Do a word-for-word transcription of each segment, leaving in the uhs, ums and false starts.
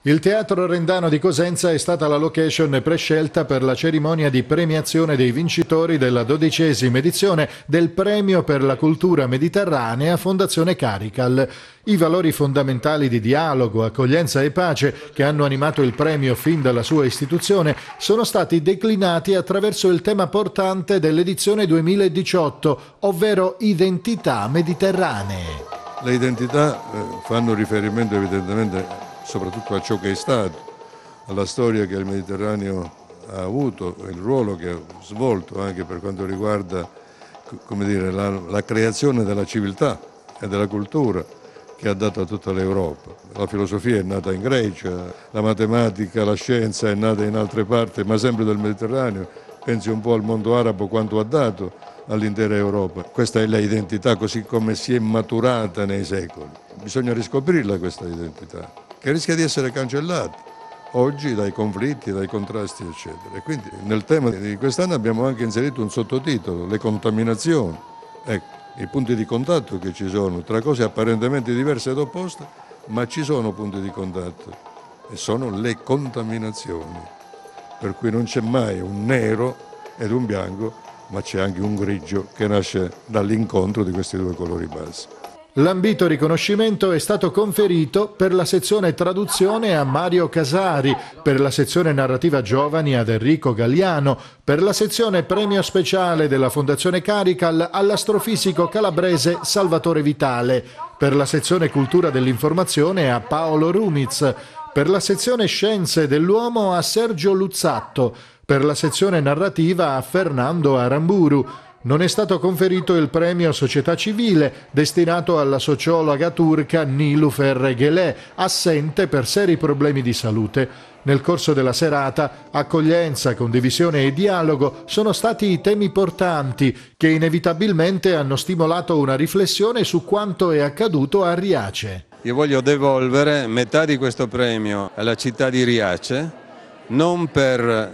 Il Teatro Rendano di Cosenza è stata la location prescelta per la cerimonia di premiazione dei vincitori della dodicesima edizione del Premio per la Cultura Mediterranea Fondazione Carical. I valori fondamentali di dialogo, accoglienza e pace che hanno animato il premio fin dalla sua istituzione sono stati declinati attraverso il tema portante dell'edizione duemiladiciotto, ovvero identità mediterranee. Le identità eh, fanno riferimento evidentemente soprattutto a ciò che è stato, alla storia che il Mediterraneo ha avuto, il ruolo che ha svolto anche per quanto riguarda, come dire, la, la creazione della civiltà e della cultura che ha dato a tutta l'Europa. La filosofia è nata in Grecia, la matematica, la scienza è nata in altre parti, ma sempre del Mediterraneo. Pensi un po' al mondo arabo quanto ha dato all'intera Europa. Questa è l'identità così come si è maturata nei secoli. Bisogna riscoprirla questa identità, che rischia di essere cancellata oggi dai conflitti, dai contrasti, eccetera. E quindi nel tema di quest'anno abbiamo anche inserito un sottotitolo, le contaminazioni. Ecco, i punti di contatto che ci sono tra cose apparentemente diverse ed opposte, ma ci sono punti di contatto e sono le contaminazioni. Per cui non c'è mai un nero ed un bianco, ma c'è anche un grigio che nasce dall'incontro di questi due colori base. L'ambito riconoscimento è stato conferito per la sezione traduzione a Mario Casari, per la sezione narrativa giovani ad Enrico Galliano, per la sezione premio speciale della Fondazione Carical all'astrofisico calabrese Salvatore Vitale, per la sezione cultura dell'informazione a Paolo Rumiz, per la sezione scienze dell'uomo a Sergio Luzzatto, per la sezione narrativa a Fernando Aramburu. Non è stato conferito il premio Società Civile destinato alla sociologa turca Nilufer Ghelè, assente per seri problemi di salute. Nel corso della serata, accoglienza, condivisione e dialogo sono stati i temi portanti che inevitabilmente hanno stimolato una riflessione su quanto è accaduto a Riace. Io voglio devolvere metà di questo premio alla città di Riace, non per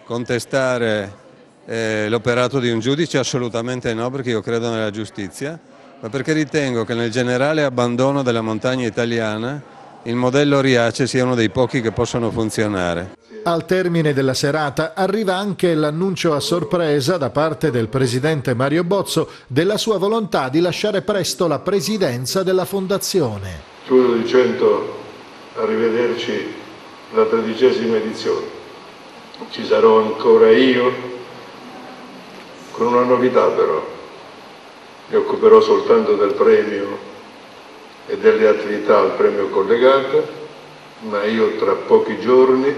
contestare Eh, l'operato di un giudice, assolutamente no, perché io credo nella giustizia, ma perché ritengo che nel generale abbandono della montagna italiana il modello Riace sia uno dei pochi che possono funzionare. Al termine della serata arriva anche l'annuncio a sorpresa da parte del presidente Mario Bozzo della sua volontà di lasciare presto la presidenza della fondazione. Chiudo dicendo arrivederci la tredicesima edizione. Ci sarò ancora io, con una novità però, mi occuperò soltanto del premio e delle attività al premio collegate, ma io tra pochi giorni,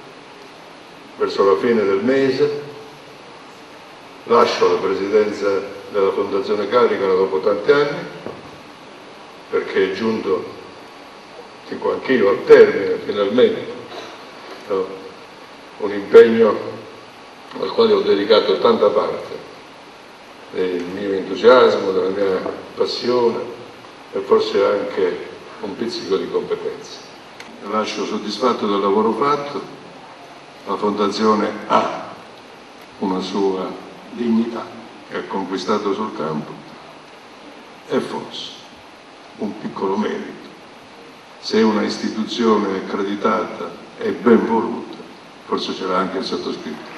verso la fine del mese, lascio la presidenza della Fondazione Carical dopo tanti anni, perché è giunto, dico anch'io, al termine finalmente, no? Un impegno al quale ho dedicato tanta parte del mio entusiasmo, della mia passione e forse anche un pizzico di competenza. Lascio soddisfatto del lavoro fatto, la Fondazione ha una sua dignità che ha conquistato sul campo e forse un piccolo merito. Se una istituzione accreditata e ben voluta, forse ce l'ha anche il sottoscritto.